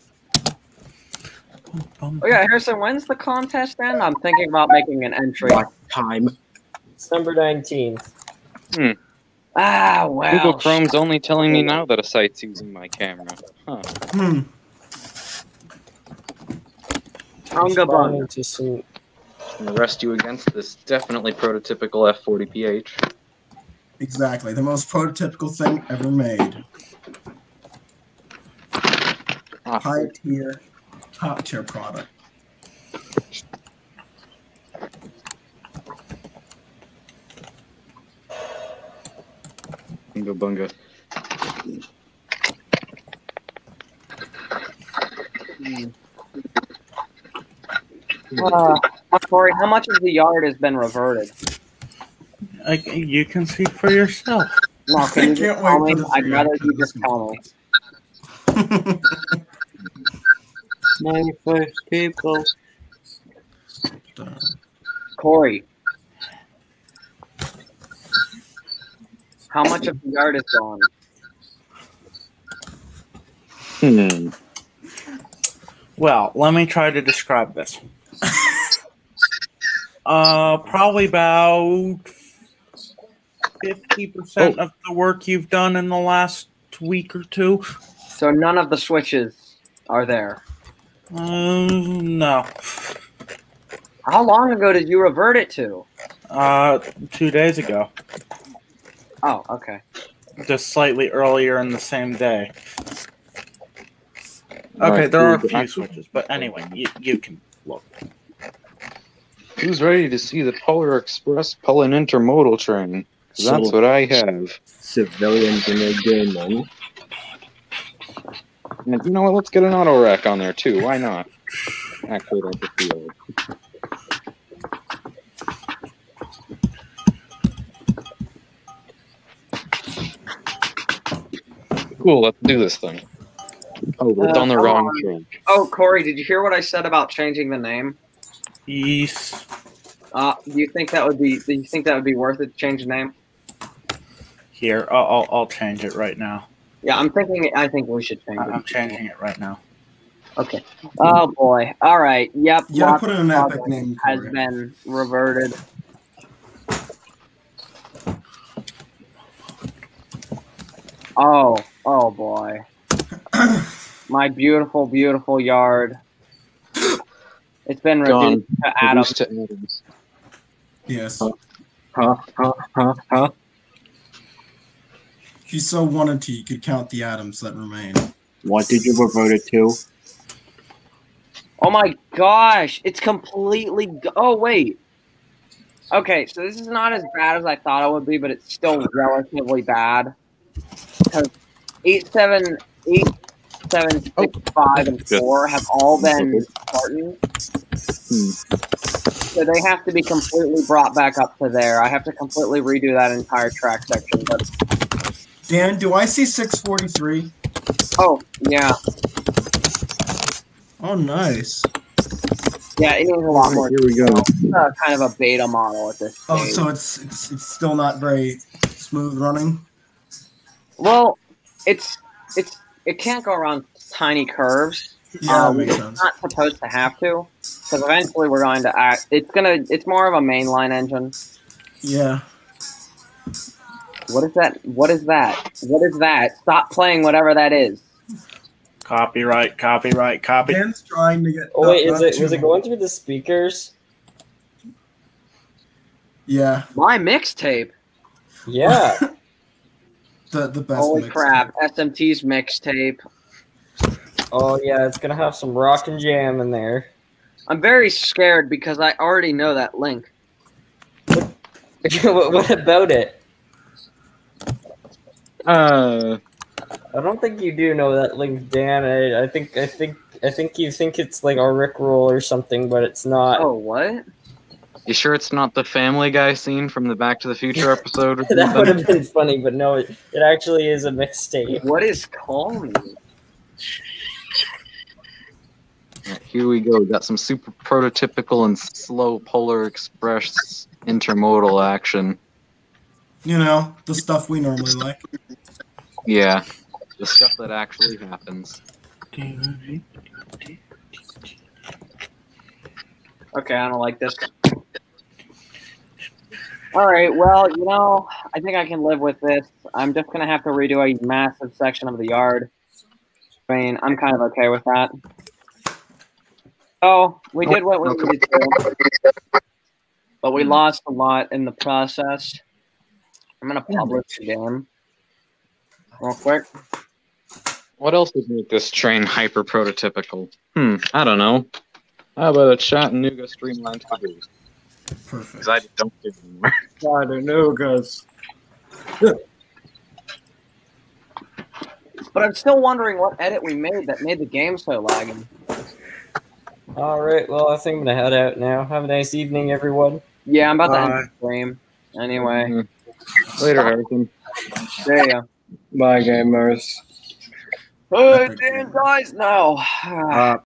[SPEAKER 1] Oh yeah, Harrison, when's the contest end? I'm thinking about making an entry.
[SPEAKER 6] what time?
[SPEAKER 3] December 19th.
[SPEAKER 1] Ah, well.
[SPEAKER 2] Google Chrome's only telling me now that a site's using my camera. Huh.
[SPEAKER 1] Unga bunga.
[SPEAKER 3] Just
[SPEAKER 2] Arrest you against this definitely prototypical F40PH.
[SPEAKER 8] Exactly. The most prototypical thing ever made. Top tier product.
[SPEAKER 2] Bunga bunga.
[SPEAKER 1] Corey, how much of the yard has been reverted?
[SPEAKER 7] You can see for yourself.
[SPEAKER 1] No, can you just tell me? I'd rather you just tell me.
[SPEAKER 3] my first people.
[SPEAKER 1] Corey, how much of the yard is gone?
[SPEAKER 7] Well, let me try to describe this. Probably about 50% of the work you've done in the last week or two.
[SPEAKER 1] So none of the switches are there.
[SPEAKER 7] No.
[SPEAKER 1] How long ago did you revert it to?
[SPEAKER 7] 2 days ago.
[SPEAKER 1] Oh, okay.
[SPEAKER 7] Just slightly earlier in the same day. Okay,
[SPEAKER 2] Right,
[SPEAKER 7] there are a few switches, but anyway, you can look.
[SPEAKER 2] Who's ready to see the Polar Express pull an intermodal train? That's what I have.
[SPEAKER 6] Civilians in their game, man.
[SPEAKER 2] And you know what? Let's get an auto rack on there too. Why not? Actually, that's the field. Cool. Let's do this thing. Oh, we're on the wrong track.
[SPEAKER 1] Oh, Corey, did you hear what I said about changing the name?
[SPEAKER 7] Yes.
[SPEAKER 1] Do you think that would be? Do you think that would be worth it to change the name?
[SPEAKER 7] Here, I'll change it right now.
[SPEAKER 1] Yeah, I'm thinking. I think we should change it.
[SPEAKER 7] I'm changing it right now.
[SPEAKER 1] Okay. Oh boy. All right. Yep.
[SPEAKER 8] You gotta put in an epic name.
[SPEAKER 1] Has been reverted. Oh boy. My beautiful, beautiful yard. It's been reduced to atoms.
[SPEAKER 8] Yes.
[SPEAKER 6] Huh?
[SPEAKER 8] If you so wanted to, you could count the atoms that remain.
[SPEAKER 6] What did you revert it to?
[SPEAKER 1] Oh my gosh, it's completely. Oh wait. Okay, so this is not as bad as I thought it would be, but it's still relatively bad. Because 8, 7, 6, 5, and 4 have all been Spartans. So they have to be completely brought back up to there. I have to completely redo that entire track section. But
[SPEAKER 8] Dan, do I see 643?
[SPEAKER 1] oh yeah.
[SPEAKER 8] Oh, nice.
[SPEAKER 1] Yeah, it needs a lot more.
[SPEAKER 6] Here we go.
[SPEAKER 1] It's kind of a beta model at this stage.
[SPEAKER 8] Oh, so it's still not very smooth running.
[SPEAKER 1] Well, it can't go around tiny curves.
[SPEAKER 8] Yeah, that makes
[SPEAKER 1] It's
[SPEAKER 8] sense.
[SPEAKER 1] not supposed to have to, because eventually we're going to act. It's more of a mainline engine.
[SPEAKER 8] Yeah.
[SPEAKER 1] What is that? What is that? What is that? Stop playing whatever that is.
[SPEAKER 7] Copyright.
[SPEAKER 8] Dan's trying to get.
[SPEAKER 3] Oh wait, was it going through the speakers?
[SPEAKER 8] Yeah.
[SPEAKER 1] My mixtape.
[SPEAKER 3] Yeah.
[SPEAKER 8] The best.
[SPEAKER 1] Holy
[SPEAKER 8] mix.
[SPEAKER 1] crap! SMT's mixtape.
[SPEAKER 3] Oh yeah, it's gonna have some rock and jam in there.
[SPEAKER 1] I'm very scared because I already know that link.
[SPEAKER 3] What about it?
[SPEAKER 2] I
[SPEAKER 3] don't think you do know that link, Dan. I think you think it's like a Rickroll or something, but it's not.
[SPEAKER 1] Oh, what?
[SPEAKER 2] You sure it's not the Family Guy scene from the Back to the Future episode?
[SPEAKER 3] That would have been funny, but no, it actually is a mixtape.
[SPEAKER 1] What is Call Me?
[SPEAKER 2] Here we go. Got some super prototypical and slow Polar Express intermodal action.
[SPEAKER 8] You know, the stuff we normally like.
[SPEAKER 2] Yeah, the stuff that actually happens.
[SPEAKER 1] Okay, I don't like this. All right, well,
[SPEAKER 9] I think I can live with this. I'm just gonna have to redo a massive section of the yard. I mean, I'm kind of okay with that. Oh, we did what we needed to, but we lost a lot in the process. I'm gonna publish the game real quick.
[SPEAKER 2] What else would make this train hyper prototypical? I don't know. How about a Chattanooga streamlined caboose?
[SPEAKER 8] Perfect.
[SPEAKER 2] Because I don't do it anymore.
[SPEAKER 6] Chattanoogas.
[SPEAKER 9] But I'm still wondering what edit we made that made the game so lagging.
[SPEAKER 3] All right. Well, I think I'm gonna head out now. Have a nice evening, everyone.
[SPEAKER 9] Yeah, I'm about to end the stream. Anyway.
[SPEAKER 2] Later, Harrison.
[SPEAKER 9] There you go.
[SPEAKER 6] Bye, gamers.
[SPEAKER 9] Hey, Dan, guys, no.